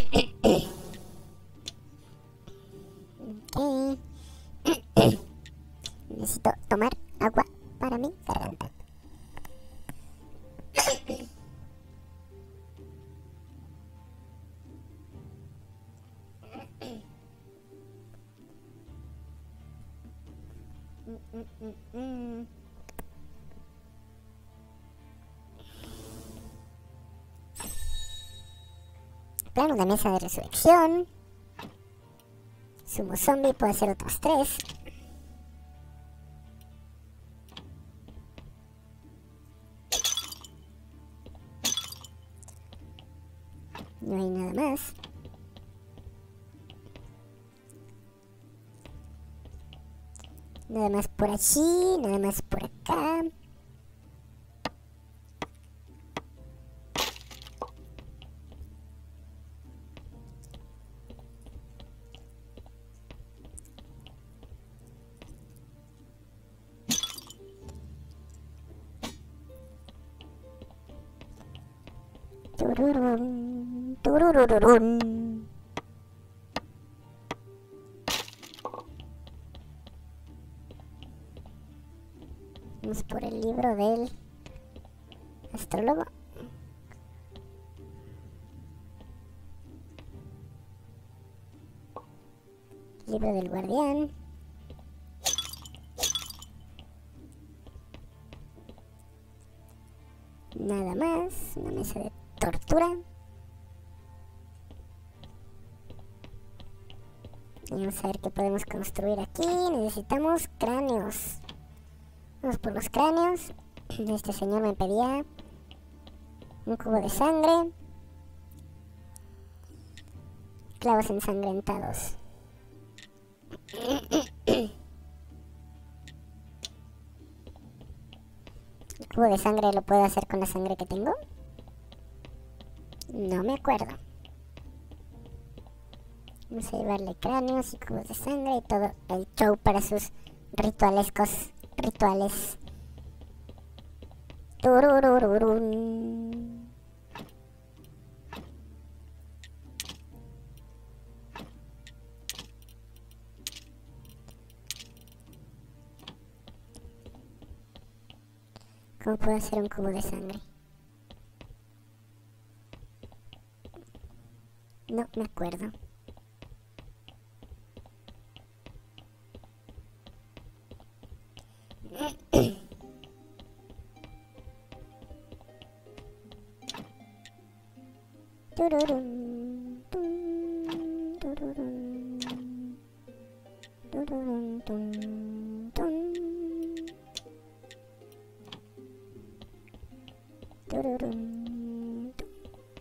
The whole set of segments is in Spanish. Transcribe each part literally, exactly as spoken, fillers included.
Ok. Necesito tomar agua para mi garganta. Mm, mm, mm. Plano de mesa de resurrección. Sumo zombie, puedo hacer otros tres. No hay nada más. Nada más por allí, nada más por acá. Tururún, tururururún. Vamos por el libro del astrólogo. Libro del guardián. Nada más. Una mesa de tortura. Y vamos a ver qué podemos construir aquí. Necesitamos cráneos. Vamos por los cráneos. Este señor me pedía un cubo de sangre. Clavos ensangrentados. El cubo de sangre lo puedo hacer con la sangre que tengo. No me acuerdo. Vamos a llevarle cráneos y cubos de sangre y todo el show para sus ritualescos rituales. Tururururún. ¿Cómo puedo hacer un cubo de sangre? No me acuerdo. Tururún, tum, tururún, tururún, tum, tum, tururún, tum.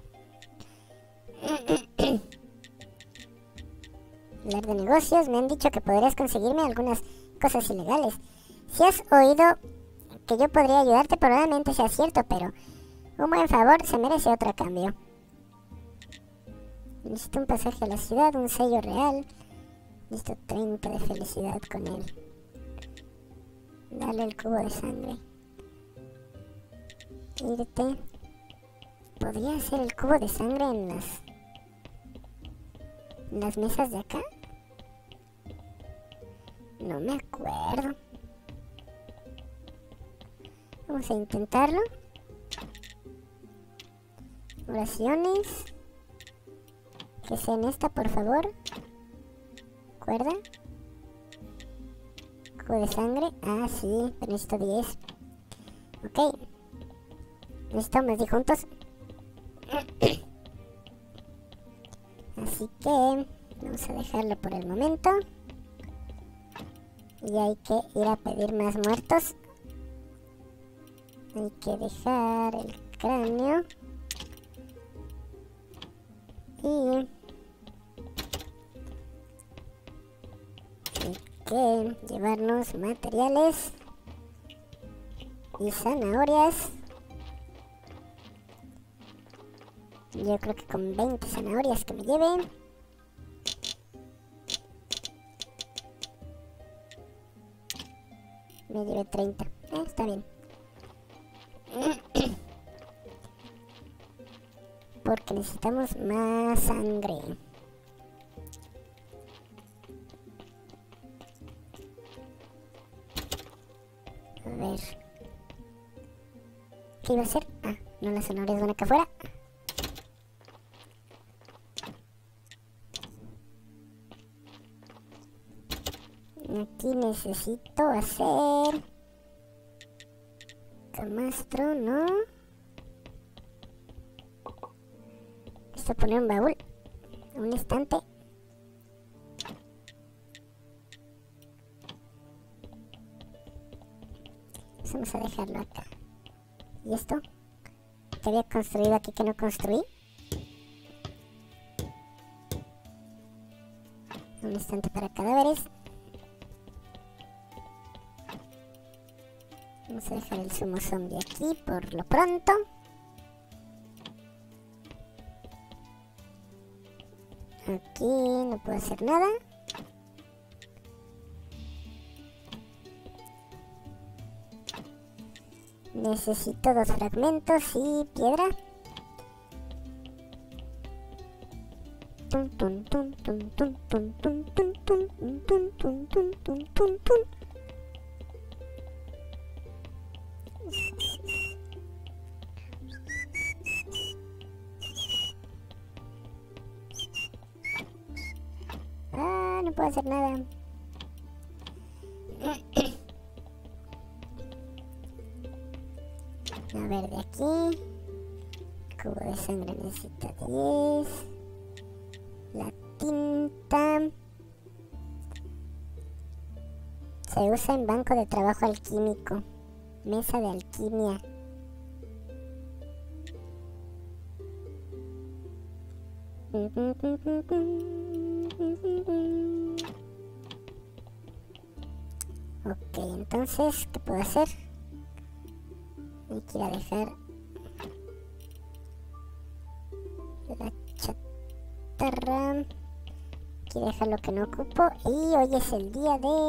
Hablar de negocios, me han dicho que podrías conseguirme algunas cosas ilegales. Si has oído que yo podría ayudarte, probablemente sea cierto, pero un buen favor se merece otro cambio. Necesito un pasaje a la ciudad, un sello real. Necesito treinta de felicidad con él. Dale el cubo de sangre. Irte. ¿Podría hacer el cubo de sangre en las... en las mesas de acá? No me acuerdo. Vamos a intentarlo. Oraciones. Que sea en esta, por favor. Cuerda. Cubo de sangre. Ah, sí, pero necesito diez. Ok. Necesitamos diez juntos. Así que vamos a dejarlo por el momento. Y hay que ir a pedir más muertos. Hay que dejar el cráneo. Y hay que llevarnos materiales y zanahorias. Yo creo que con veinte zanahorias que me lleve. Me llevé treinta. Eh, está bien. porque necesitamos más sangre. A ver. ¿Qué iba a hacer? Ah, no, las zanahorias van acá afuera. Aquí necesito hacer camastro, ¿no? Esto poner un baúl, un estante. Vamos a dejarlo acá. ¿Y esto? ¿Qué había construido aquí que no construí? Un estante para cadáveres. Vamos a dejar el sumo zombie aquí por lo pronto. Aquí no puedo hacer nada. Necesito dos fragmentos y piedra. Tun, tun, tun, tun, tun, tun, tun, tun, tun, tun, tun, tun, tun, tun, tun. Ah, no puedo hacer nada. A ver, de aquí. Cubo de sangre necesita diez. La tinta se usa en banco de trabajo alquímico. Mesa de alquimia. Ok, entonces, ¿qué puedo hacer? Hay que ir a dejar la chatarra. Hay que dejar lo que no ocupo. Y hoy es el día de...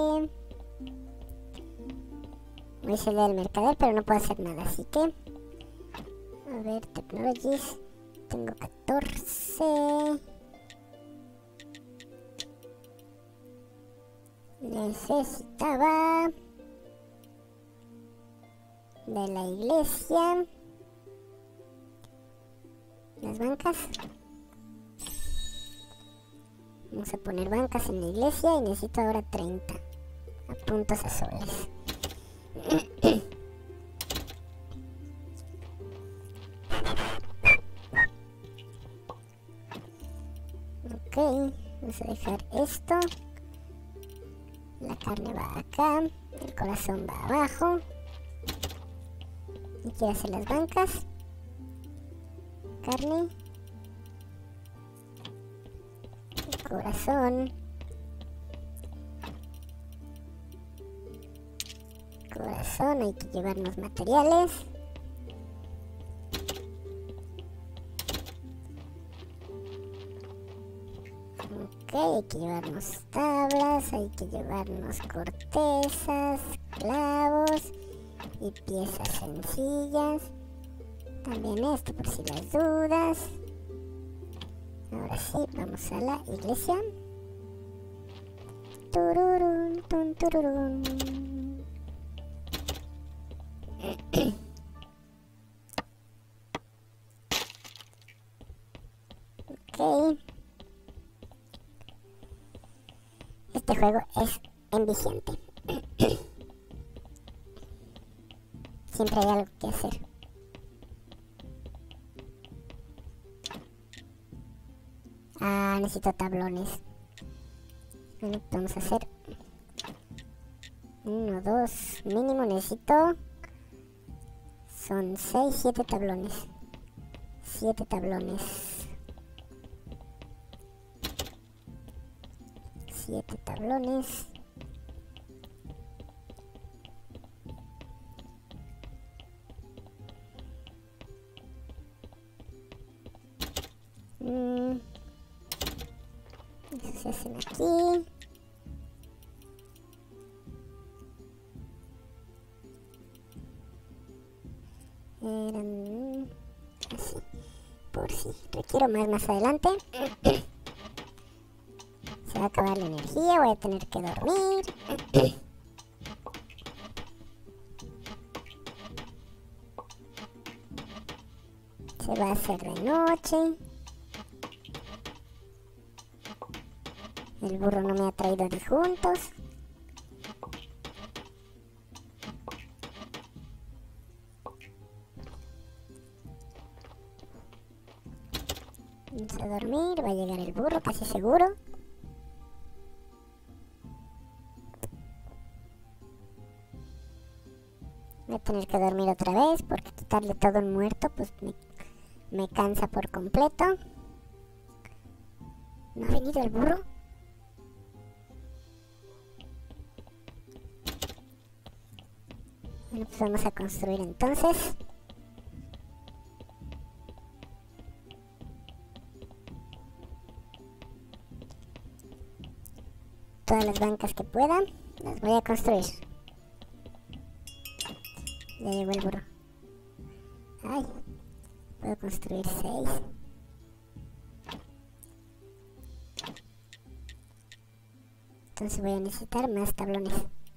Hoy es el día del mercader, pero no puedo hacer nada, así que... A ver, technologies. Tengo catorce. Necesitaba... de la iglesia. Las bancas. Vamos a poner bancas en la iglesia y necesito ahora treinta. A puntos azules. Ok, vamos a dejar esto. La carne va acá. El corazón va abajo. Y quiero hacer las bancas. Carne. El corazón. Corazón, hay que llevarnos materiales. Ok, hay que llevarnos tablas, hay que llevarnos cortezas, clavos y piezas sencillas. También esto por si las dudas. Ahora sí, vamos a la iglesia. Tururún, tun, tururún. Ok. Este juego es enviciante. Siempre hay algo que hacer. Ah, necesito tablones. Bueno, vamos a hacer uno, dos, mínimo necesito. Son seis, siete tablones. Siete tablones. Siete tablones. Mm. Eso se hacen aquí. Eran así, por si requiero más más adelante. Se va a acabar la energía, voy a tener que dormir. Se va a hacer de noche. El burro no me ha traído adjuntos. Vamos a dormir, va a llegar el burro, casi seguro. Voy a tener que dormir otra vez porque quitarle todo un muerto pues me, me cansa por completo. ¿No ha venido el burro? Bueno, pues vamos a construir entonces. Todas las bancas que pueda, las voy a construir. Ya llegó el burro. Ay, puedo construir seis. Entonces voy a necesitar más tablones.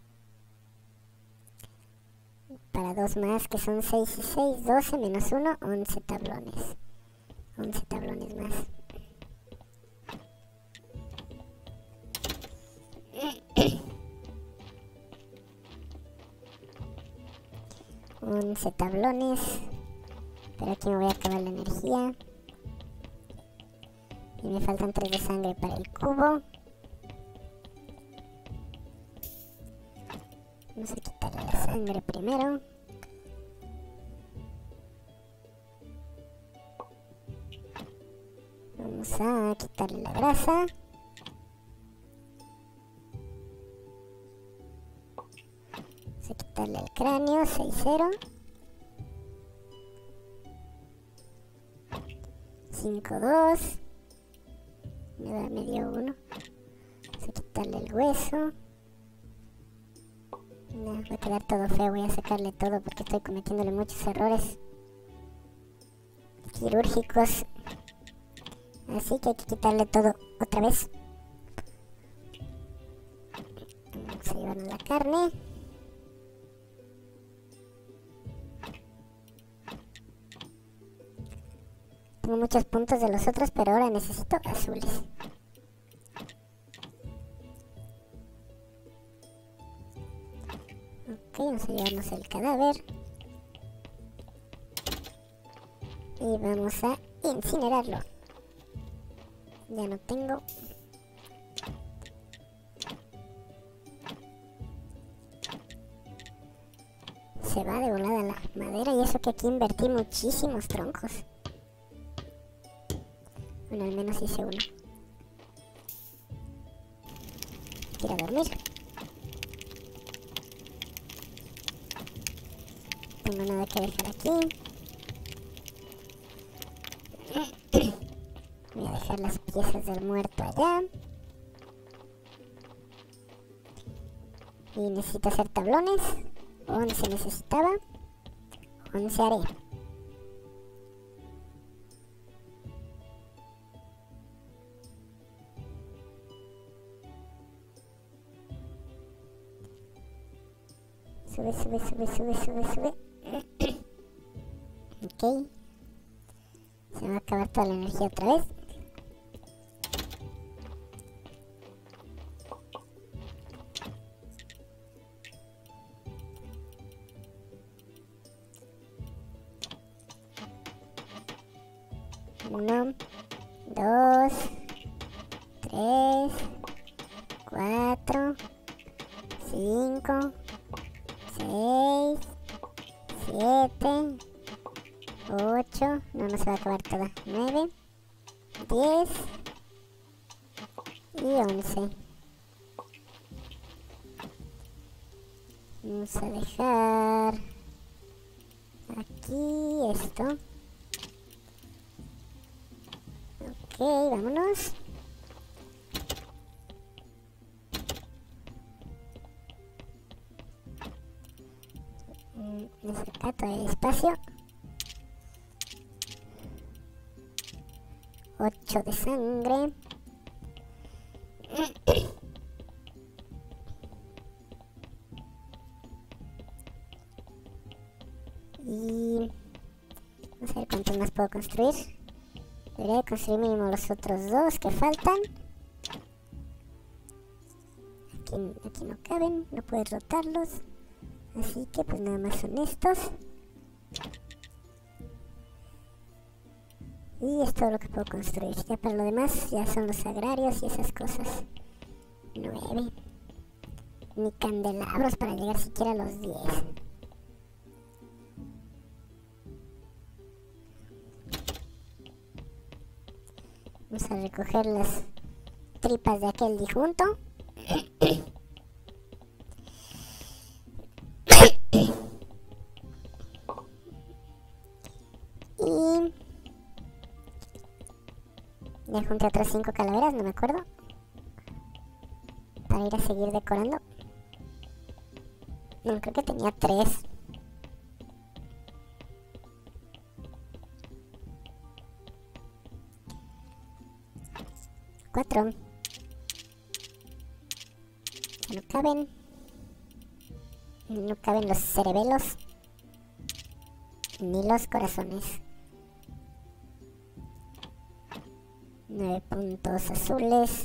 Para dos más, que son seis y seis, doce menos uno, once tablones. once tablones más. once tablones. Pero aquí me voy a acabar la energía. Y me faltan tres de sangre para el cubo. Vamos a quitarle la sangre primero. Vamos a quitarle la grasa. Vamos a quitarle el cráneo, seis cero. cinco dos. Me da medio uno. Vamos a quitarle el hueso. No, va a quedar todo feo, voy a sacarle todo porque estoy cometiéndole muchos errores quirúrgicos. Así que hay que quitarle todo otra vez. Vamos a llevarnos la carne. Tengo muchos puntos de los otros, pero ahora necesito azules. Ok, vamos a llevarnos el cadáver. Y vamos a incinerarlo. Ya no tengo. Se va de volada la madera, y eso que aquí invertí muchísimos troncos. Bueno, al menos hice uno. Quiero dormir. Tengo nada que dejar aquí. Voy a dejar las piezas del muerto allá. Y necesito hacer tablones. once necesitaba. once haré. Sube, sube, sube, sube, sube, sube. Ok. Se me va a acabar toda la energía otra vez. Uno, dos, tres, cuatro, cinco, seis, siete, ocho, no, no se va a acabar toda, nueve, diez y once. Vamos a dejar aquí esto. Ok, vámonos. Necesito todo el espacio. ocho de sangre. Y vamos a ver cuántos más puedo construir. Debería de construir mínimo los otros dos que faltan. Aquí, aquí no caben, no puedes rotarlos. Así que pues nada más son estos. Y es todo lo que puedo construir. Ya para lo demás ya son los agrarios y esas cosas. nueve. Ni candelabros para llegar siquiera a los diez. Vamos a recoger las tripas de aquel difunto. Y ya junté otras cinco calaveras, no me acuerdo, para ir a seguir decorando. No, creo que tenía tres. Cuatro. Ya no caben. No caben los cerebelos. Ni los corazones. Nueve puntos azules.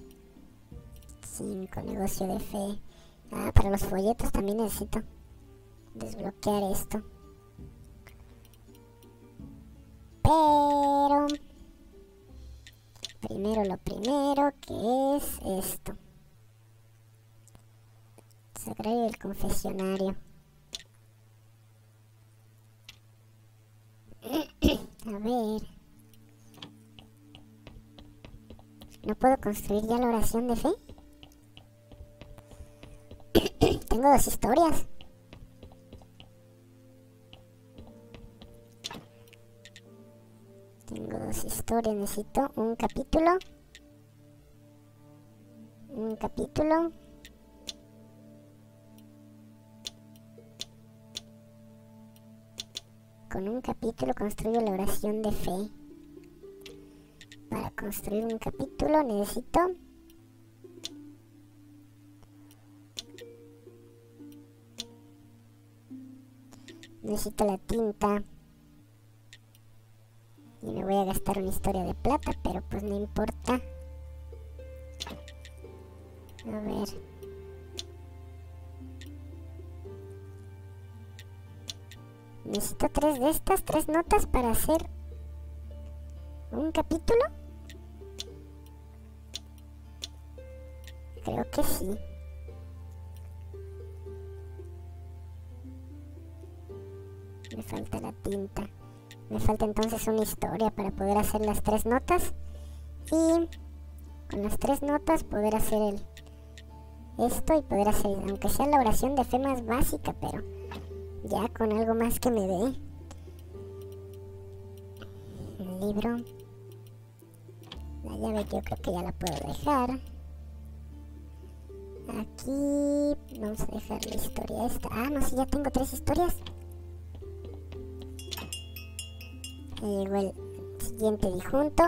Cinco, negocio de fe. Ah, para los folletos también necesito desbloquear esto. Pero primero lo primero, que es esto. Sagrario del confesionario. A ver. ¿No puedo construir ya la oración de fe? Tengo dos historias. Tengo dos historias. Necesito un capítulo. Un capítulo. Con un capítulo construyo la oración de fe. Para construir un capítulo necesito necesito la tinta y me voy a gastar una historia de plata, pero pues no importa. A ver, necesito tres de estas, tres notas para hacer un capítulo. Creo que sí. Me falta la tinta. Me falta entonces una historia para poder hacer las tres notas. Y con las tres notas poder hacer el esto y poder hacer, aunque sea la oración de fe más básica, pero ya con algo más que me dé. El libro. La llave yo creo que ya la puedo dejar. Aquí vamos a dejar la historia esta. Ah, no, si ya tengo tres historias. Ya llegó el siguiente difunto.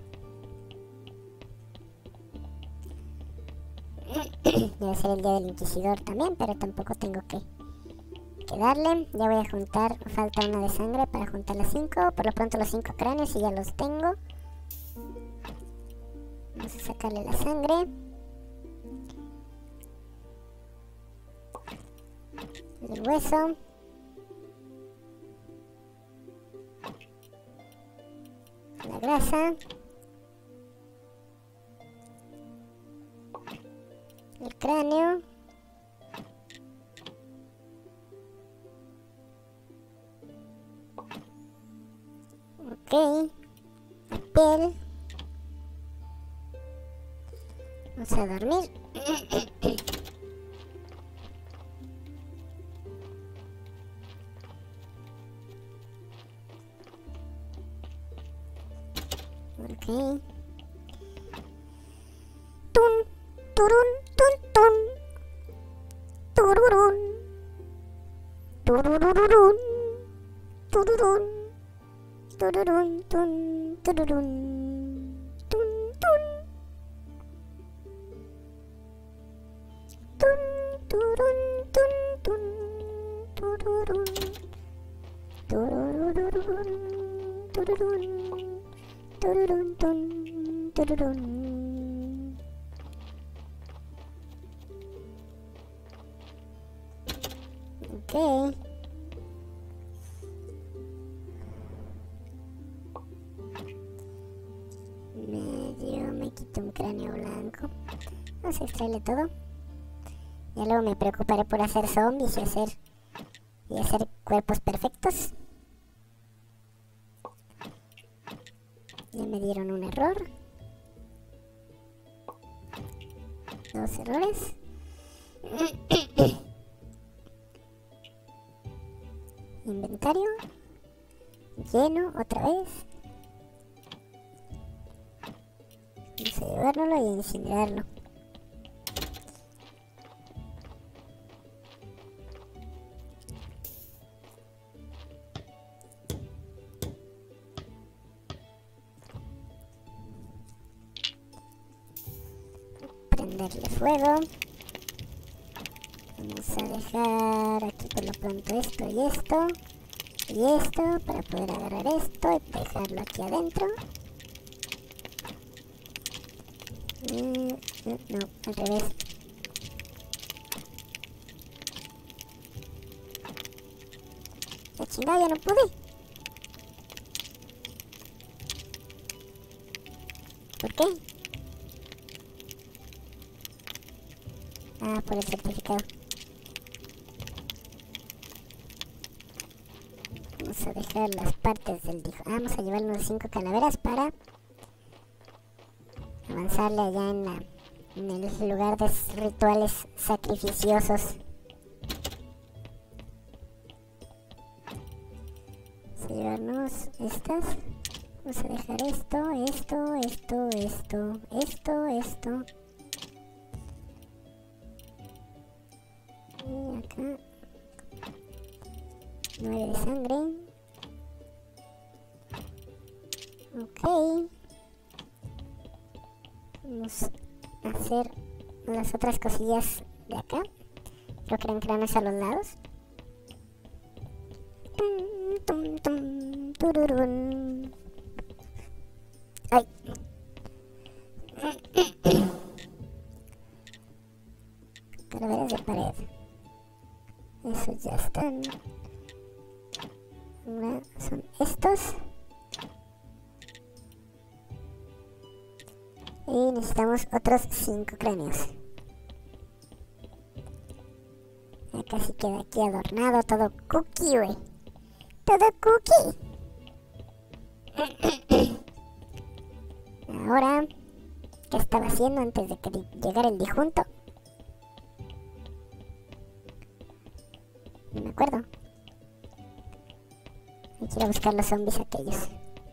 Debe ser el día del inquisidor también, pero tampoco tengo que, que darle. Ya voy a juntar, falta una de sangre para juntar las cinco. Por lo pronto los cinco cráneos y ya los tengo. Vamos a sacarle la sangre. El hueso. La grasa. El cráneo. Ok. La piel. Vamos a dormir. Ok. Tun, turun, tun, tun. Tururun. Turururun. Tururun. Tururun, tun, tururun. Tururun, tun, tururun. Ok. Medio me quito un cráneo blanco. Vamos a extraerle todo. Ya luego me preocuparé por hacer zombies y hacer y hacer cuerpos perfectos. Ya me dieron un error. Dos errores. Inventario. Lleno otra vez. Vamos a llevárnoslo y incinerarlo. Prenderle fuego. Vamos a dejar aquí por lo pronto esto y esto y esto para poder agarrar esto y dejarlo aquí adentro. Mm, no, no, al revés. La chingada, ya no pude. ¿Por qué? Ah, por el certificado. Vamos a dejar las partes del dijo. Ah, vamos a llevarnos cinco calaveras para avanzarle allá en, la, en el lugar de rituales sacrificiosos. Vamos a llevarnos estas. Vamos a dejar esto, esto, esto, esto, esto, esto. Y acá. nueve de sangre. Ok. Vamos a hacer las otras cosillas de acá. Creo que eran cráneos a los lados. Tum, tum, tum, tururún. Ay. Calaveras de pared. Esos ya están. Ahora son estos. Y necesitamos otros cinco cráneos. Ya casi queda aquí adornado, todo cookie, güey. Todo cookie. Ahora, ¿qué estaba haciendo antes de que llegara el difunto? No me acuerdo. Hay que ir a buscar los zombies aquellos.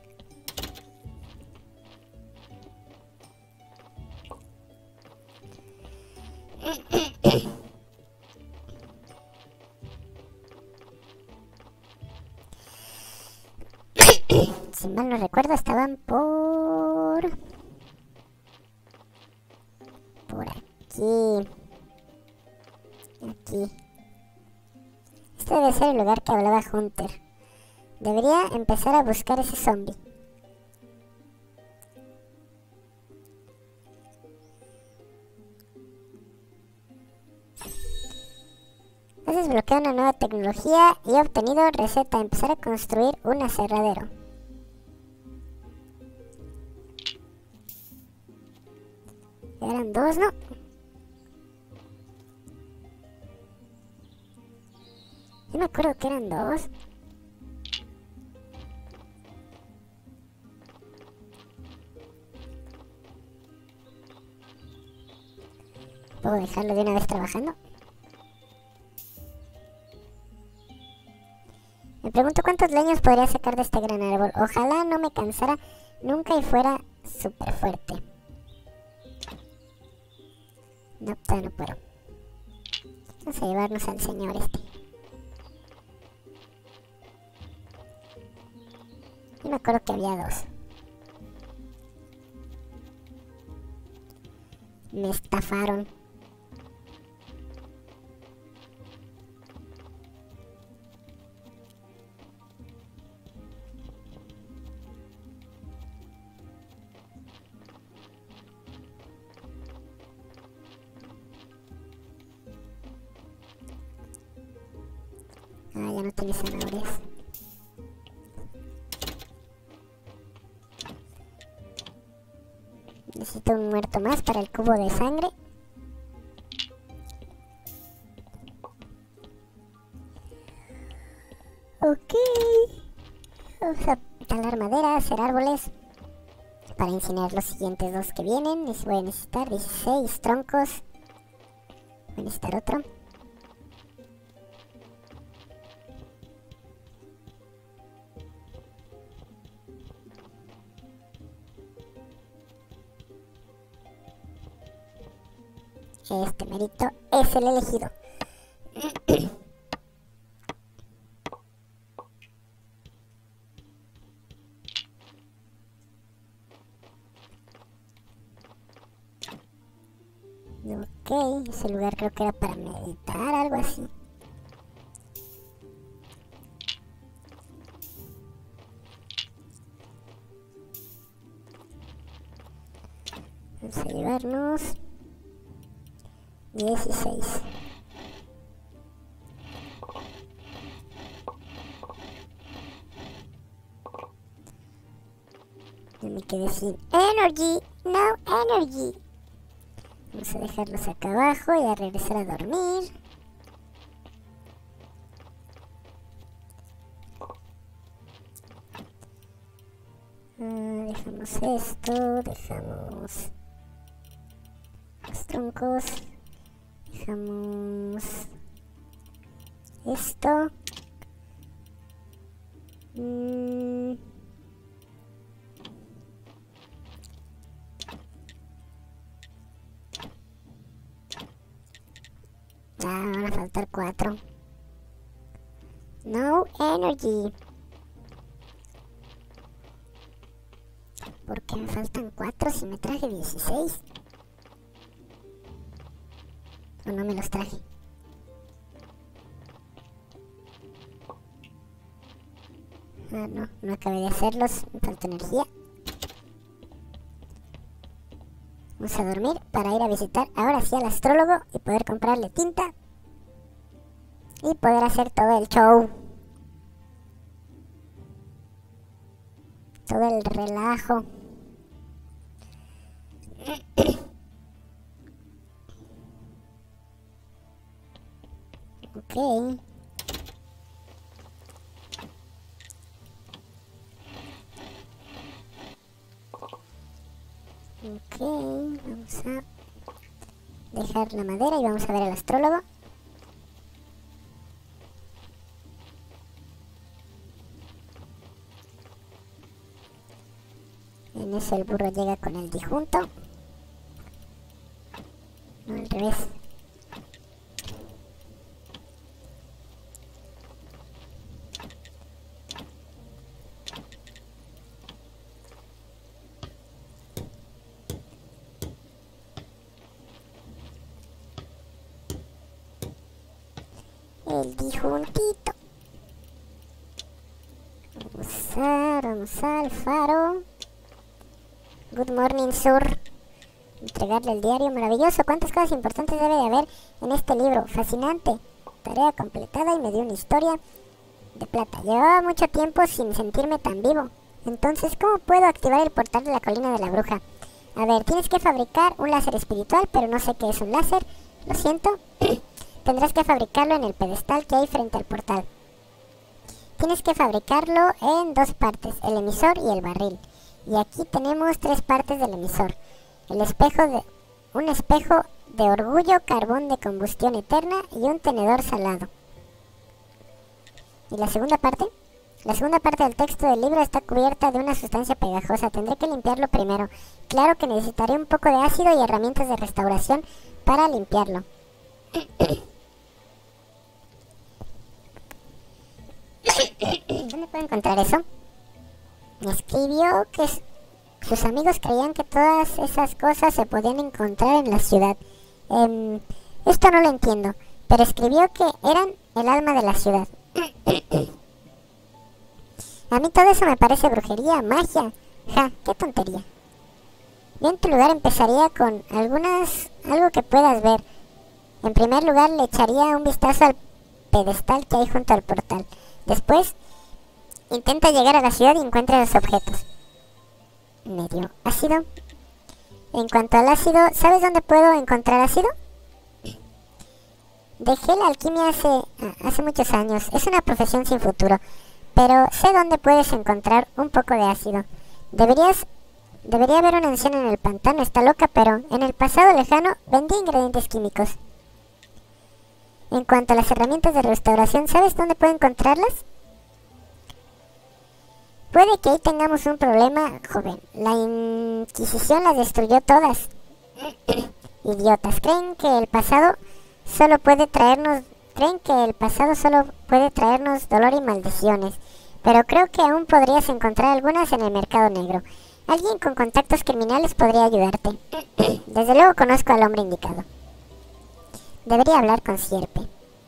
Si mal no recuerdo, estaban por... Por aquí. Aquí. Este debe ser el lugar que hablaba Hunter. Debería empezar a buscar ese zombie. Has desbloqueado una nueva tecnología y he obtenido receta. Empezar a construir un aserradero. Eran dos, ¿no? Yo me acuerdo que eran dos. ¿Puedo dejarlo de una vez trabajando? Me pregunto cuántos leños podría sacar de este gran árbol. Ojalá no me cansara nunca y fuera súper fuerte. No, todavía no puedo. Vamos a llevarnos al señor este. Yo me acuerdo que había dos. Me estafaron. ya no tiene zanahorias. Necesito un muerto más para el cubo de sangre. Ok. Vamos a talar madera, hacer árboles para incinerar los siguientes dos que vienen. Voy a necesitar dieciséis troncos. Voy a necesitar otro. Este merito es el elegido. Ok, ese lugar creo que era para meditar, algo así. Vamos a llevarnos dieciséis. Yo me quedé sin energy, no energy. Vamos a dejarlos acá abajo y a regresar a dormir. Ah, dejamos esto, dejamos los troncos, dejamos esto. Mm. Ah, van a faltar cuatro. No energy. ¿Por qué me faltan cuatro si me traje dieciséis? ¿O no me los traje? Ah, no, no acabé de hacerlos. Me falta energía. Vamos a dormir para ir a visitar ahora sí al astrólogo y poder comprarle tinta y poder hacer todo el show, todo el relajo. Ok. Ok, vamos a dejar la madera y vamos a ver al astrólogo. En eso el burro llega con el disjunto. No, al revés. El disjuntito. Vamos a, vamos al faro. Good morning, sir. Entregarle el diario. Maravilloso. ¿Cuántas cosas importantes debe de haber en este libro? Fascinante. Tarea completada y me dio una historia de plata. Llevaba mucho tiempo sin sentirme tan vivo. Entonces, ¿cómo puedo activar el portal de la colina de la bruja? A ver, tienes que fabricar un láser espiritual, pero no sé qué es un láser. Lo siento. Tendrás que fabricarlo en el pedestal que hay frente al portal. Tienes que fabricarlo en dos partes, el emisor y el barril. Y aquí tenemos tres partes del emisor. El espejo de... un espejo de orgullo, carbón de combustión eterna y un tenedor salado. ¿Y la segunda parte? La segunda parte del texto del libro está cubierta de una sustancia pegajosa. Tendré que limpiarlo primero. Claro que necesitaré un poco de ácido y herramientas de restauración para limpiarlo. ¿Dónde puedo encontrar eso? Me escribió que sus amigos creían que todas esas cosas se podían encontrar en la ciudad. Eh, esto no lo entiendo, pero escribió que eran el alma de la ciudad. A mí todo eso me parece brujería, magia. Ja, qué tontería. Yo en tu lugar empezaría con algunas, algo que puedas ver. En primer lugar le echaría un vistazo al pedestal que hay junto al portal. Después, intenta llegar a la ciudad y encuentra los objetos. Medio ácido. En cuanto al ácido, ¿sabes dónde puedo encontrar ácido? Dejé la alquimia hace, hace muchos años. Es una profesión sin futuro. Pero sé dónde puedes encontrar un poco de ácido. Deberías... Debería haber una anciana en el pantano. Está loca, pero en el pasado lejano vendía ingredientes químicos. En cuanto a las herramientas de restauración, ¿sabes dónde puedo encontrarlas? Puede que ahí tengamos un problema, joven. La Inquisición las destruyó todas. Idiotas. Creen que el pasado solo puede traernos... Creen que el pasado solo puede traernos dolor y maldiciones. Pero creo que aún podrías encontrar algunas en el mercado negro. Alguien con contactos criminales podría ayudarte. Desde luego conozco al hombre indicado. Debería hablar con Sierpe.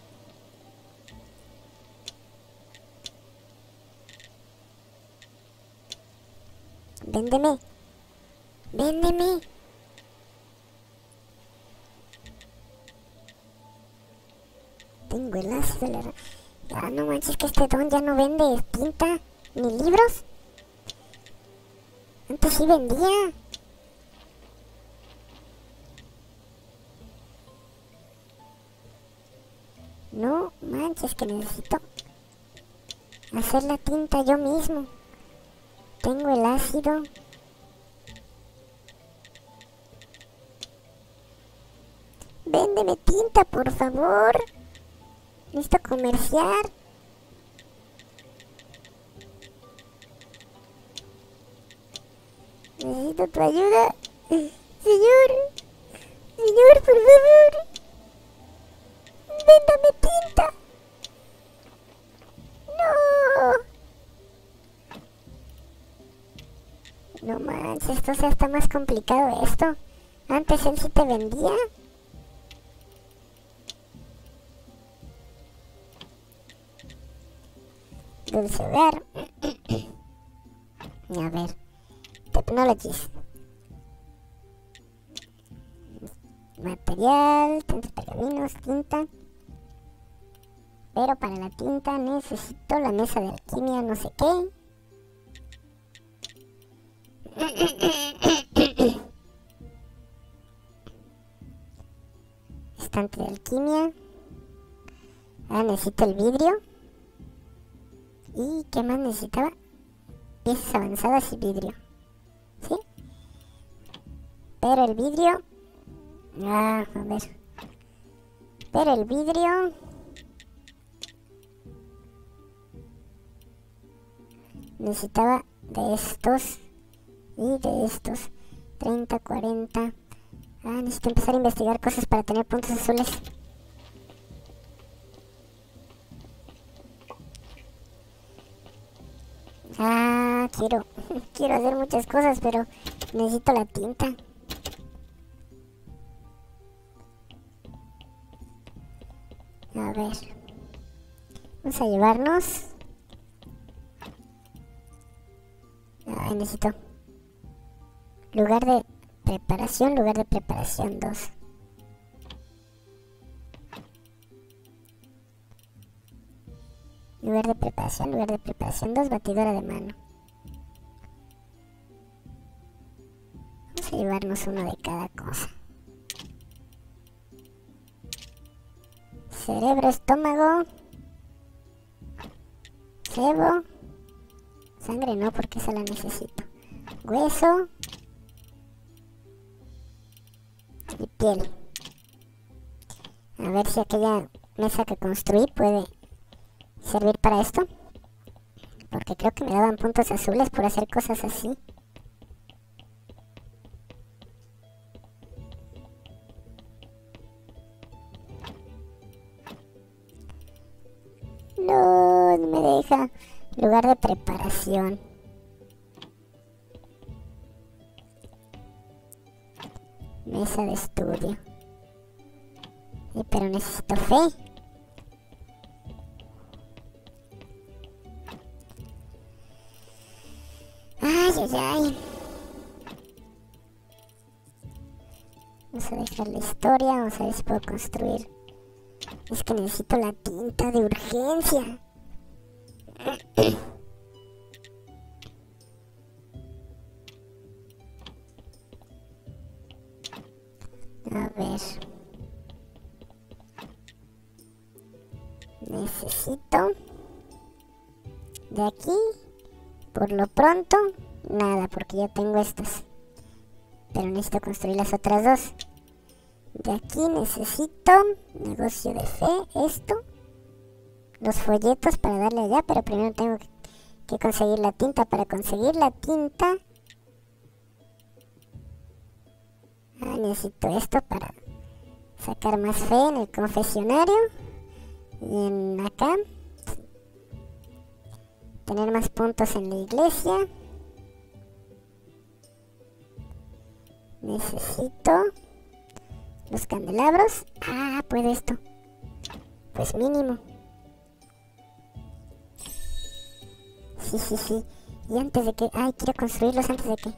Véndeme. Véndeme. Tengo el ácido. La... Ah, no manches, que este don ya no vende tinta ni libros. Antes sí vendía. No manches, que necesito hacer la tinta yo mismo. Tengo el ácido. Véndeme tinta, por favor. Necesito comerciar. Necesito tu ayuda. Señor. Señor, por favor. Véndame tinta. No. No manches, esto se está más complicado esto. Antes él sí te vendía. Dulce hogar. A ver. Technologies. Material, tinta, pergaminos, tinta. Pero para la tinta necesito la mesa de alquimia, no sé qué. Estante de alquimia. Ah, necesito el vidrio. ¿Y qué más necesitaba? Piezas avanzadas y vidrio. ¿Sí? Pero el vidrio... Ah, a ver. Pero el vidrio... Necesitaba de estos y de estos. treinta, cuarenta. Ah, necesito empezar a investigar cosas para tener puntos azules. Ah, quiero, quiero hacer muchas cosas, pero necesito la tinta. A ver. Vamos a llevarnos. Ah, necesito. Lugar de preparación, lugar de preparación dos. Lugar de preparación, lugar de preparación dos, batidora de mano. Vamos a llevarnos uno de cada cosa. Cerebro, estómago. Cebo. Sangre no, porque esa la necesito. Hueso. Y piel. A ver si aquella mesa que construí puede servir para esto. Porque creo que me daban puntos azules por hacer cosas así. No, no me deja. Lugar de preparación. Mesa de estudio. Y pero necesito fe. Ay, ay, ay. Vamos a dejar la historia. Vamos a ver si puedo construir Es que necesito la tinta de urgencia. A ver. Necesito de aquí, por lo pronto, nada, porque ya tengo estas. Pero necesito construir las otras dos. De aquí necesito negocio de fe, esto. Los folletos para darle allá, pero primero tengo que conseguir la tinta. Para conseguir la tinta, ah, necesito esto para sacar más fe en el confesionario. Y en acá, tener más puntos en la iglesia. Necesito los candelabros. Ah, puedo esto. Pues mínimo. Sí, sí, sí. Y antes de que... Ay, quiero construirlos antes de que...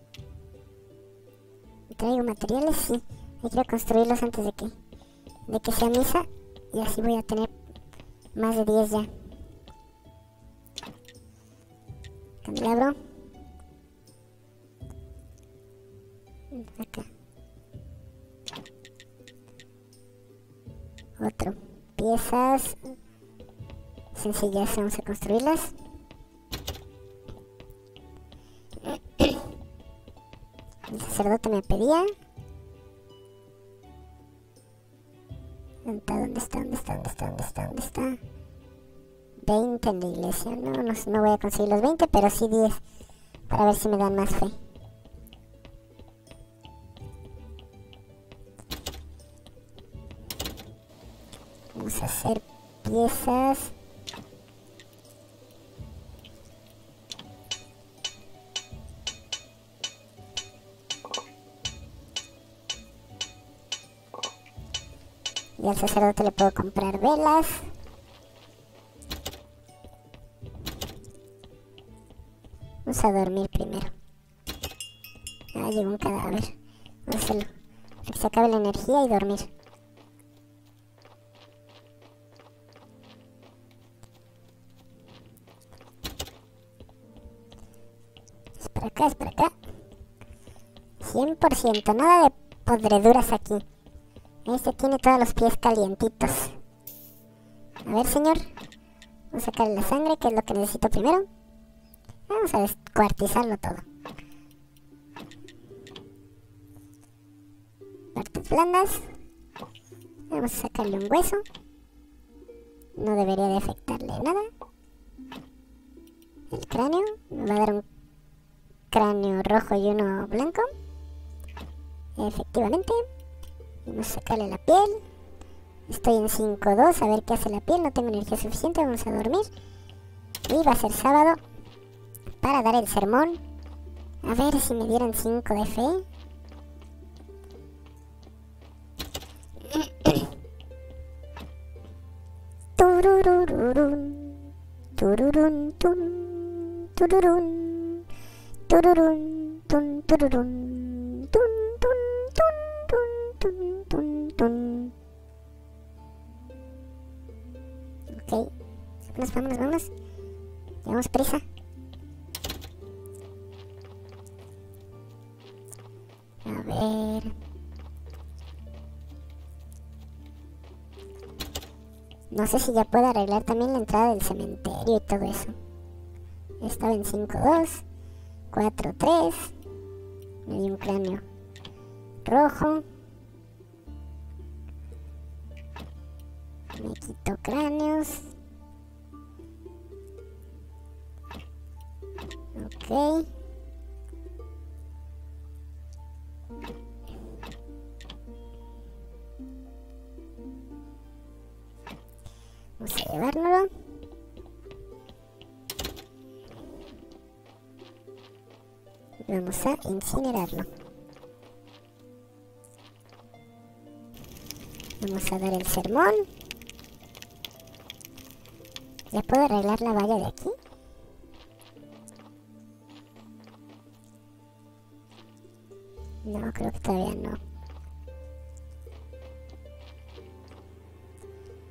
¿Traigo materiales? Sí. Ay, quiero construirlos antes de que... De que sea misa. Y así voy a tener más de diez ya. Candelabro. Acá. Otro. Piezas sencillas, vamos a construirlas. El sacerdote me pedía. ¿Dónde está? ¿Dónde está? ¿Dónde está? ¿Dónde está? ¿Dónde está? ¿Dónde está? veinte en la iglesia. No, no, no voy a conseguir los veinte, pero sí diez. Para ver si me dan más fe. Vamos a hacer piezas. Y al sacerdote le puedo comprar velas. Vamos a dormir primero. Ah, llegó un cadáver. Vamos a hacerlo. Para que se acabe la energía y dormir. Es para acá, es para acá. cien por ciento. Nada de podreduras aquí. Este tiene todos los pies calientitos. A ver, señor. Vamos a sacarle la sangre, que es lo que necesito primero. Vamos a descuartizarlo todo. Partes blandas. Vamos a sacarle un hueso. No debería de afectarle nada. El cráneo. Me va a dar un cráneo rojo y uno blanco. Efectivamente. Vamos a sacarle la piel. Estoy en cinco dos, a ver qué hace la piel. No tengo energía suficiente, vamos a dormir. Y va a ser sábado para dar el sermón. A ver si me dieran cinco de fe. Tururururun, tururun, tun, tururun, tururun, tun, tururun, tun, tun, tun, tun, tun, tun. Ok, vámonos, vámonos, vámonos. Llevamos prisa. A ver. No sé si ya puedo arreglar también la entrada del cementerio y todo eso. Estaba en cinco dos, cuatro tres. Me di un cráneo rojo. Me quito cráneos. Ok. Vamos a llevárnoslo. Y vamos a incinerarlo. Vamos a dar el sermón. ¿Ya puedo arreglar la valla de aquí? No, creo que todavía no.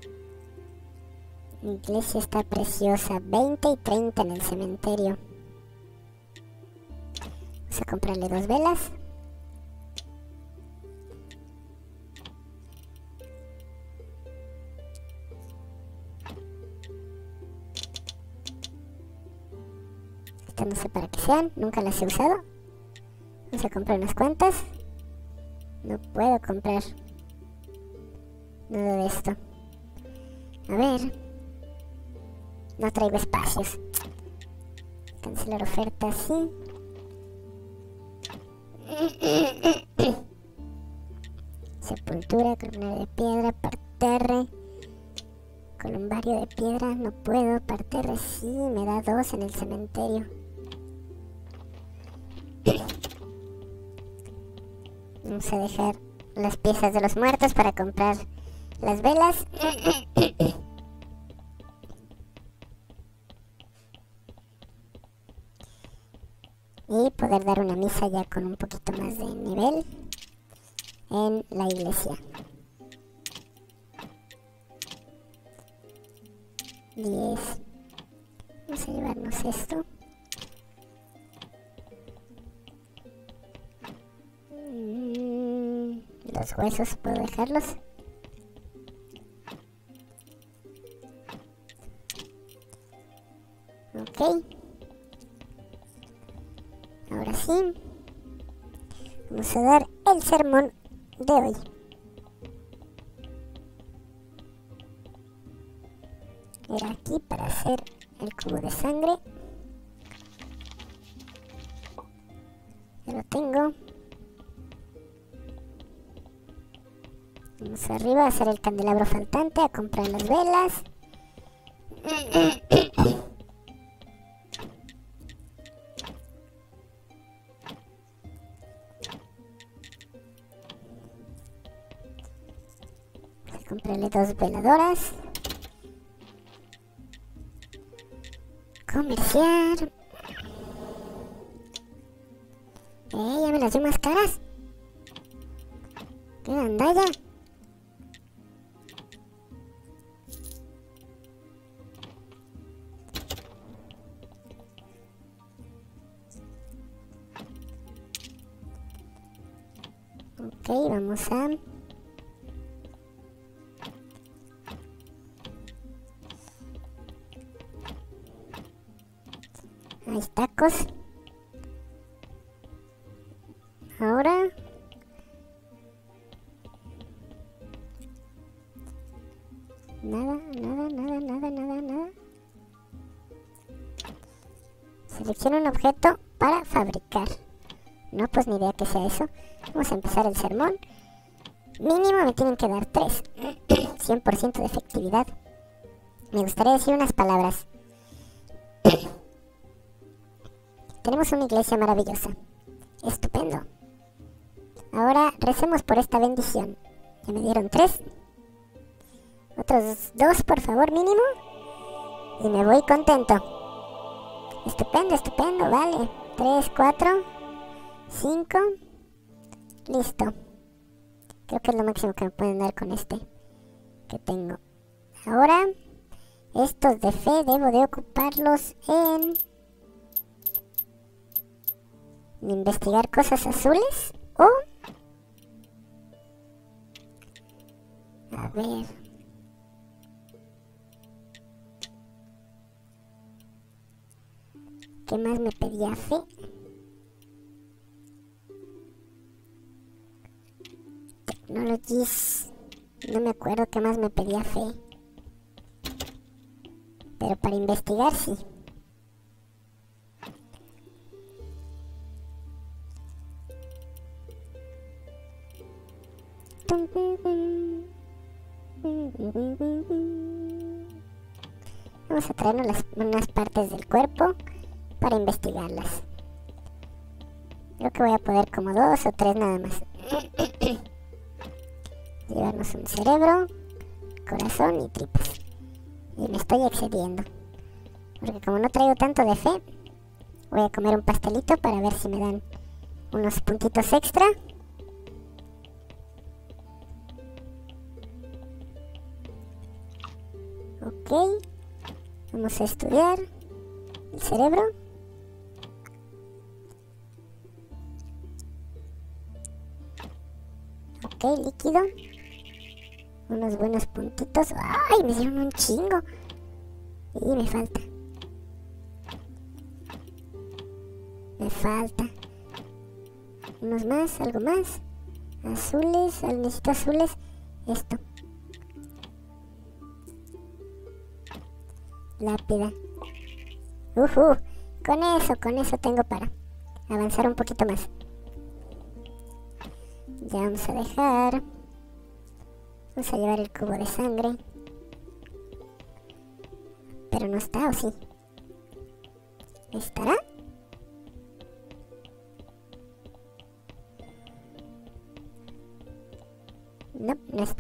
iglesia está preciosa. veinte y treinta en el cementerio. Vamos a comprarle dos velas. Estas no sé para qué sean, nunca las he usado. Vamos a comprar unas cuantas. No puedo comprar nada de esto. A ver. No traigo espacios. Cancelar oferta, sí. Sepultura, columnario de piedra, parterre. Columbario de piedra, no puedo. Parterre, sí, me da dos en el cementerio. Vamos a dejar las piezas de los muertos para comprar las velas. Y poder dar una misa ya con un poquito más de nivel en la iglesia. diez. Vamos a llevarnos esto. Mm, los huesos puedo dejarlos. Ok. Ahora sí. Vamos a dar el sermón de hoy. Era aquí para hacer el cubo de sangre. Ya lo tengo. Vamos arriba a hacer el candelabro faltante, a comprar las velas. Vamos a comprarle dos veladoras. Comerciar. Eh, ya me las dio más caras. ¿Qué gandalla? Ok, vamos a... Hay tacos. Ahora... Nada, nada, nada, nada, nada, nada. Selecciona un objeto para fabricar. No, pues ni idea que sea eso. Vamos a empezar el sermón. Mínimo me tienen que dar tres. cien por ciento de efectividad. Me gustaría decir unas palabras. Tenemos una iglesia maravillosa. Estupendo. Ahora recemos por esta bendición. Ya me dieron tres. Otros dos, por favor, mínimo. Y me voy contento. Estupendo, estupendo, vale. Tres, cuatro, cinco. Listo. Creo que es lo máximo que me pueden dar con este que tengo. Ahora, estos de fe debo de ocuparlos en... investigar cosas azules. O... a ver... ¿qué más me pedía fe? Technologies. No me acuerdo qué más me pedía fe. Pero para investigar sí. Vamos a traernos las, unas partes del cuerpo para investigarlas. Creo que voy a poder como dos o tres nada más. Llevarnos un cerebro, corazón y tripas. Y me estoy excediendo. Porque como no traigo tanto de fe, voy a comer un pastelito para ver si me dan unos puntitos extra. Ok, Vamos a estudiar el cerebro. Ok, líquido. Unos buenos puntitos. ¡Ay! Me dieron un chingo. Y me falta. Me falta. Unos más, algo más. Azules, necesito azules. Esto. Lápida. Uhu. Con eso, con eso tengo para avanzar un poquito más. Ya vamos a dejar. Vamos a llevar el cubo de sangre. Pero no está, ¿o sí? ¿Estará? No, no está.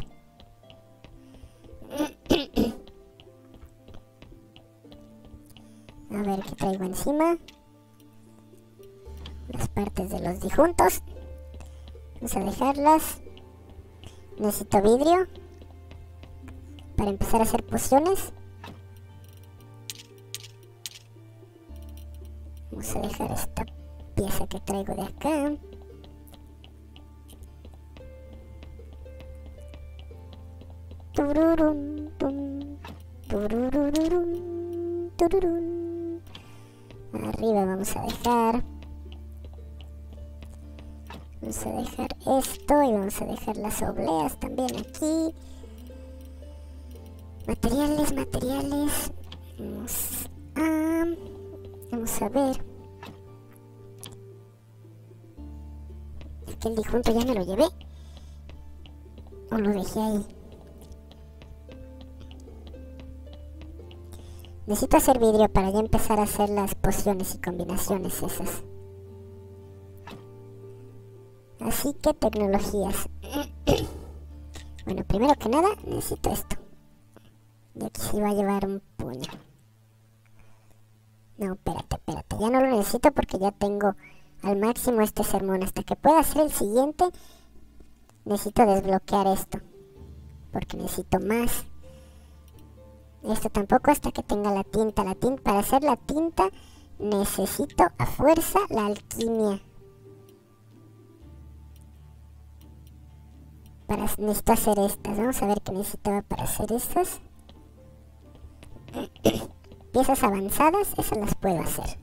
A ver qué traigo encima. Las partes de los disjuntos. Vamos a dejarlas. Necesito vidrio para empezar a hacer pociones. Vamos a dejar esta pieza que traigo de acá. Tururun, tum, turururun, tururun. Arriba vamos a dejar. Vamos a dejar esto y vamos a dejar las obleas también aquí. Materiales, materiales. Vamos a, vamos a ver. Es que el disjunto ya me lo llevé. O lo dejé ahí. Necesito hacer vidrio para ya empezar a hacer las pociones y combinaciones esas. Así que tecnologías. Bueno, primero que nada necesito esto. Y aquí sí va a llevar un puño. No, espérate, espérate. Ya no lo necesito porque ya tengo al máximo este sermón. Hasta que pueda hacer el siguiente, necesito desbloquear esto. Porque necesito más. Esto tampoco hasta que tenga la tinta. La tinta. Para hacer la tinta necesito a fuerza la alquimia. Para, necesito hacer estas. Vamos a ver qué necesitaba para hacer estas. Piezas avanzadas, esas las puedo hacer.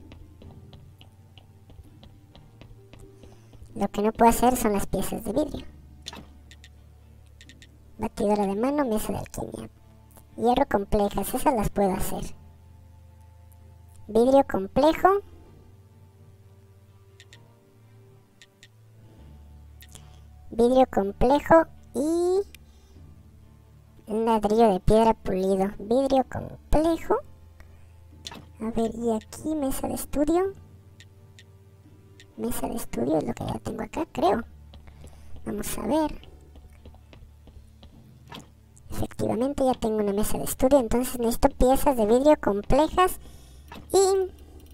Lo que no puedo hacer son las piezas de vidrio. Batidora de mano, mesa de alquimia. Hierro complejas, esas las puedo hacer. Vidrio complejo. Vidrio complejo y un ladrillo de piedra pulido. Vidrio complejo. A ver, y aquí mesa de estudio. Mesa de estudio es lo que ya tengo acá, creo. Vamos a ver. Efectivamente ya tengo una mesa de estudio, entonces necesito piezas de vidrio complejas y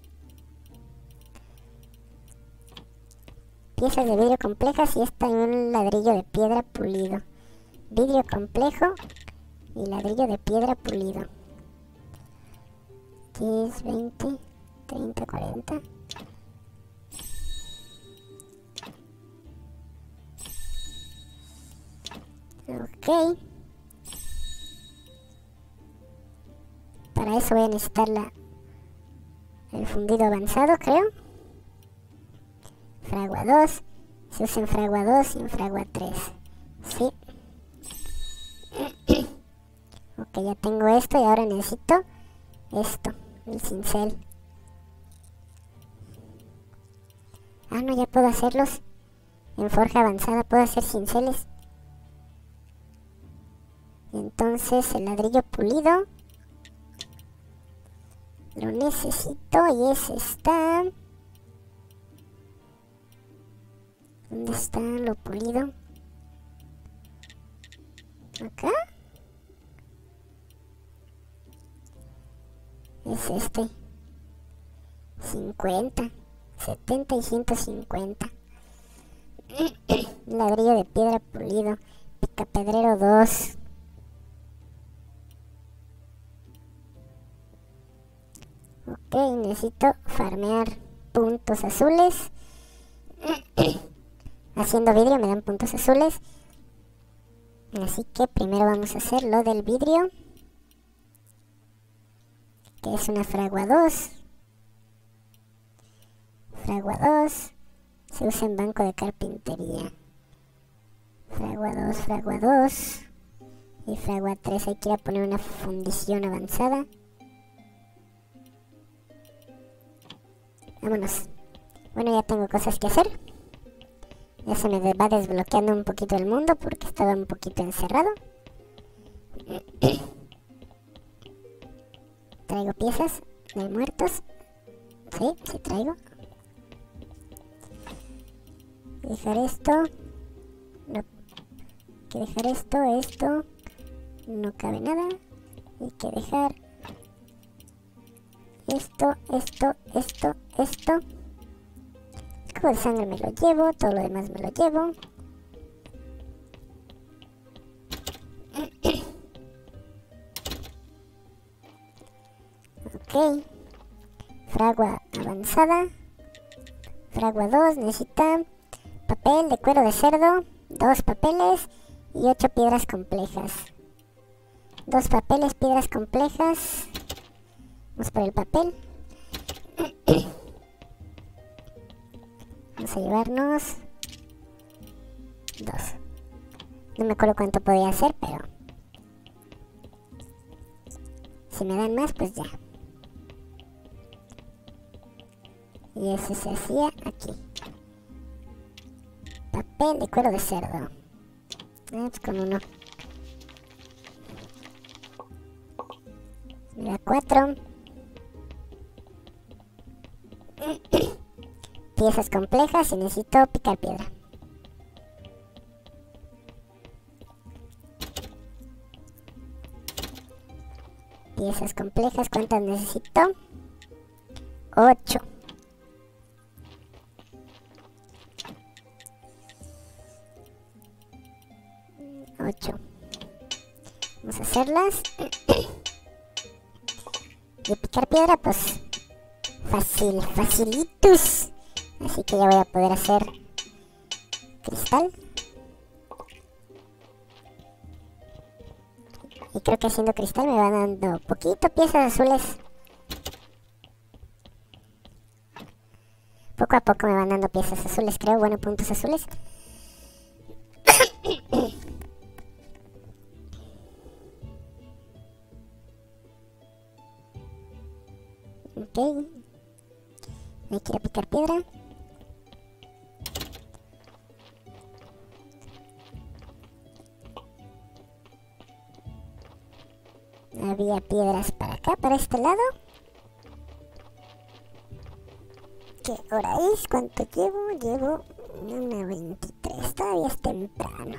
piezas de vidrio complejas y esta en un ladrillo de piedra pulido. Vidrio complejo y ladrillo de piedra pulido. diez, veinte, treinta, cuarenta. Ok. Para eso voy a necesitar la, el fundido avanzado, creo. Fragua dos. Se usa en fragua dos y en fragua tres. Sí. Ok, ya tengo esto y ahora necesito esto, el cincel. Ah, no, ya puedo hacerlos en forja avanzada. Puedo hacer cinceles. Entonces el ladrillo pulido lo necesito y ese está. ¿Dónde está lo pulido? ¿Acá? Es este. cincuenta, setenta y ciento cincuenta. Ladrillo de piedra pulido. Picapedrero dos. Ok, necesito farmear puntos azules. Haciendo vidrio me dan puntos azules. Así que primero vamos a hacer lo del vidrio, que es una fragua dos. Fragua dos se usa en banco de carpintería. Fragua dos, fragua dos. Y fragua tres, hay que ir a poner una fundición avanzada. Vámonos. Bueno, ya tengo cosas que hacer. Ya se me va desbloqueando un poquito el mundo porque estaba un poquito encerrado. Traigo piezas de muertos. Sí, sí traigo. Dejar esto. No. Hay que dejar esto, esto. No cabe nada. Hay que dejar esto, esto, esto, esto. El cubo de sangre me lo llevo, todo lo demás me lo llevo. Ok. Fragua avanzada. Fragua dos necesita papel de cuero de cerdo, dos papeles y ocho piedras complejas. Dos papeles, piedras complejas. Vamos por el papel. Vamos a llevarnos dos. No me acuerdo cuánto podía hacer, pero si me dan más, pues ya. Y ese se hacía aquí. Papel de cuero de cerdo. Ah, pues con uno. Me da cuatro. Piezas complejas y necesito picar piedra. Piezas complejas, ¿cuántas necesito? ocho. ocho. Vamos a hacerlas. Y picar piedra, pues fácil, facilitos. Así que ya voy a poder hacer cristal. Y creo que haciendo cristal me van dando poquito piezas azules. Poco a poco me van dando piezas azules, creo. Bueno, puntos azules. Ok. Hay que ir a picar piedra. Había piedras para acá, para este lado. ¿Qué hora es? ¿Cuánto llevo? Llevo una veintitrés. Todavía es temprano.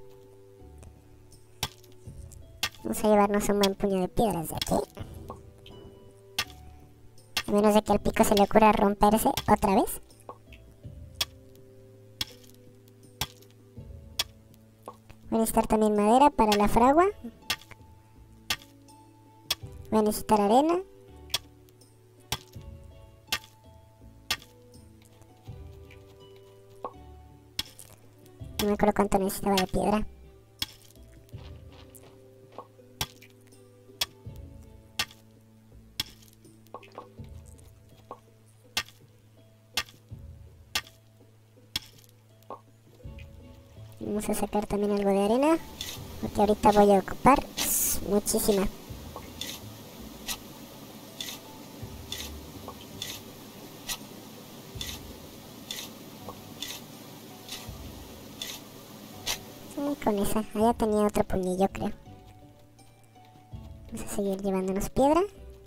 Vamos a llevarnos un buen puño de piedras de aquí. A menos de que al pico se le ocurra romperse otra vez. Voy a necesitar también madera para la fragua. Voy a necesitar arena. No me acuerdo cuánto necesitaba de piedra. Vamos a sacar también algo de arena, porque ahorita voy a ocupar muchísima. Y con esa, allá tenía otro puñillo, creo. Vamos a seguir llevándonos piedra.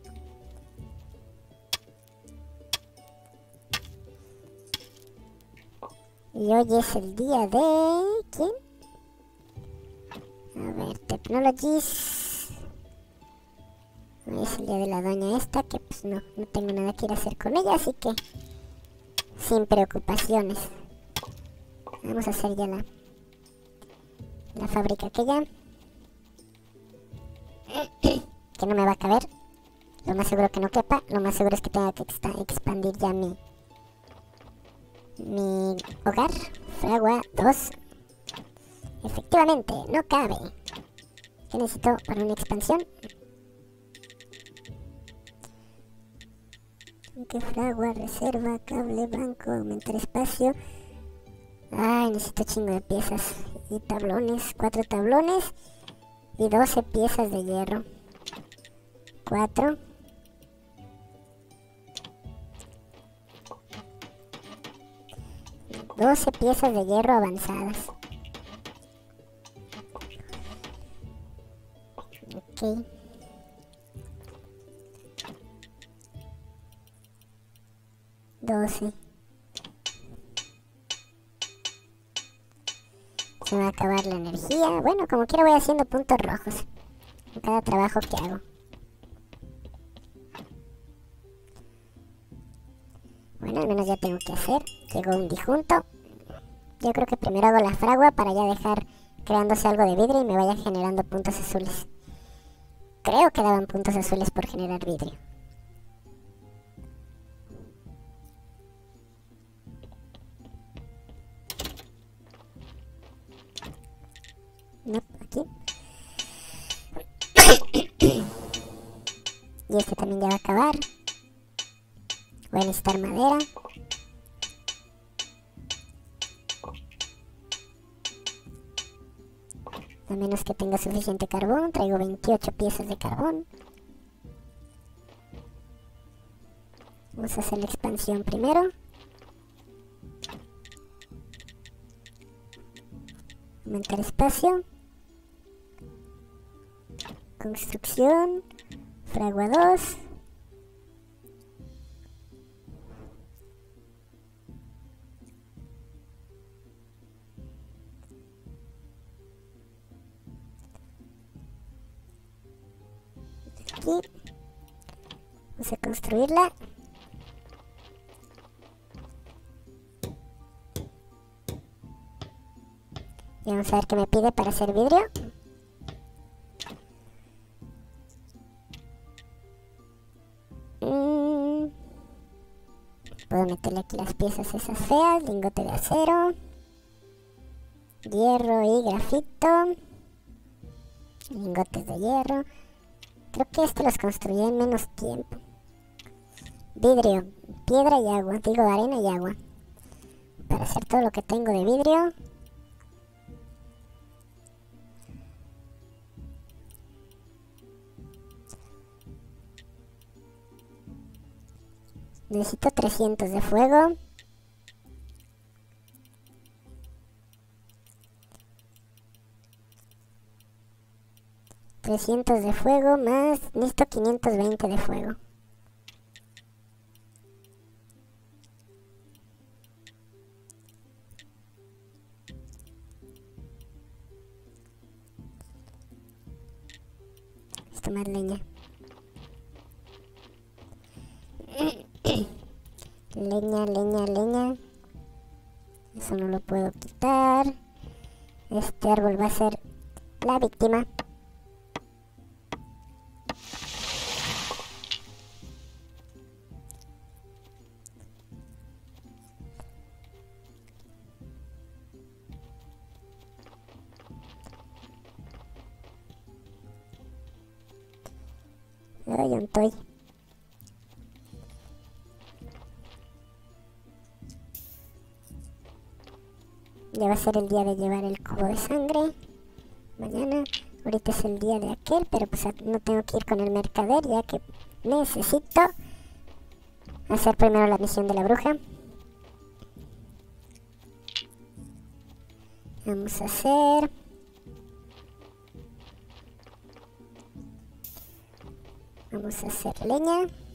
Y hoy es el día de... ¿quién? A ver, Technologies. Hoy es el día de la doña esta, que pues no, no tengo nada que ir a hacer con ella, así que sin preocupaciones. Vamos a hacer ya la, la fábrica aquella. Que no me va a caber. Lo más seguro que no quepa, lo más seguro es que tenga que expandir ya mi, mi hogar. Fragua dos. Efectivamente, no cabe. ¿Qué necesito para una expansión? Que fragua, reserva, cable, banco, aumentar espacio. Ay, necesito chingo de piezas. Y tablones, cuatro tablones. Y doce piezas de hierro. cuatro. doce piezas de hierro avanzadas. Ok. doce. Se me va a acabar la energía. Bueno, como quiera voy haciendo puntos rojos en cada trabajo que hago. Bueno, al menos ya tengo que hacer. Llegó un disjunto. Yo creo que primero hago la fragua para ya dejar creándose algo de vidrio y me vaya generando puntos azules. Creo que daban puntos azules por generar vidrio. No, aquí. Y este también ya va a acabar. Voy a necesitar madera. A menos que tenga suficiente carbón. Traigo veintiocho piezas de carbón. Vamos a hacer la expansión primero. Aumentar espacio. Construcción. Fragua dos. Aquí. Vamos a construirla. Y vamos a ver qué me pide para hacer vidrio. Mm. Puedo meterle aquí las piezas esas feas. Lingote de acero. Hierro y grafito. Lingotes de hierro. Creo que este los construí en menos tiempo. Vidrio, piedra y agua. Digo, arena y agua. Para hacer todo lo que tengo de vidrio. Necesito trescientos de fuego. trescientos de fuego más... Necesito quinientos veinte de fuego. Esto más leña. Leña, leña, leña. Eso no lo puedo quitar. Este árbol va a ser la víctima. Ay, un toy. Ya va a ser el día de llevar el cubo de sangre. Mañana. Ahorita es el día de aquel, pero pues no tengo que ir con el mercader ya que necesito hacer primero la misión de la bruja. Vamos a hacer... Vamos a hacer leña.